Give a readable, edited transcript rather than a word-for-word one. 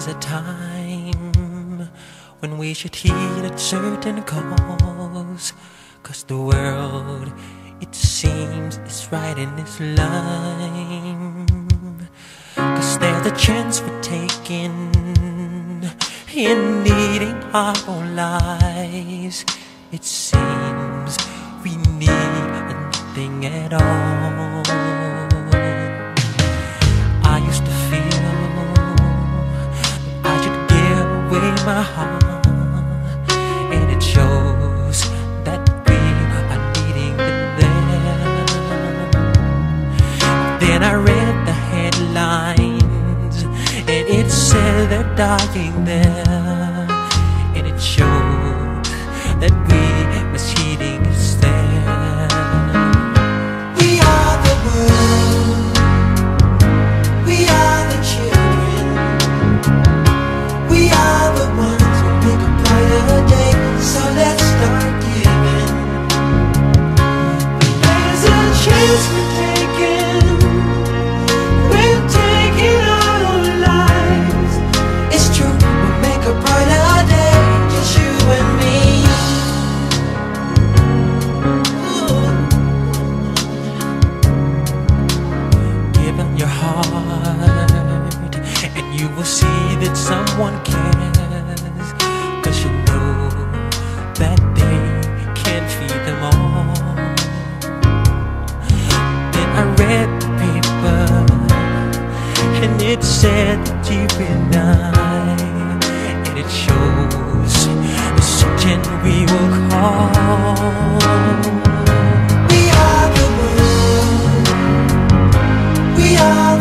There's a time when we should heed a certain cause, 'cause the world, it seems, is right in its line. 'Cause there's a chance for taking in needing our own lives. It seems we need nothing at all. I used to feel I should give away my heart, and it shows that we are needing it there. Then I read the headlines, and it said they're dying there, and it showed that we must heeding is there. We are the world, we are the children, we are the ones who make a brighter day. So let's start giving. There's a chance we're taking, we're taking our own lives. It's true, we'll make a brighter day, just you and me. Give out your heart, and you will see that someone cares, 'cause you know that they can't feed them all. Then I read the paper, and it said that deep in I, and it shows the certain we will call. We are the world, we are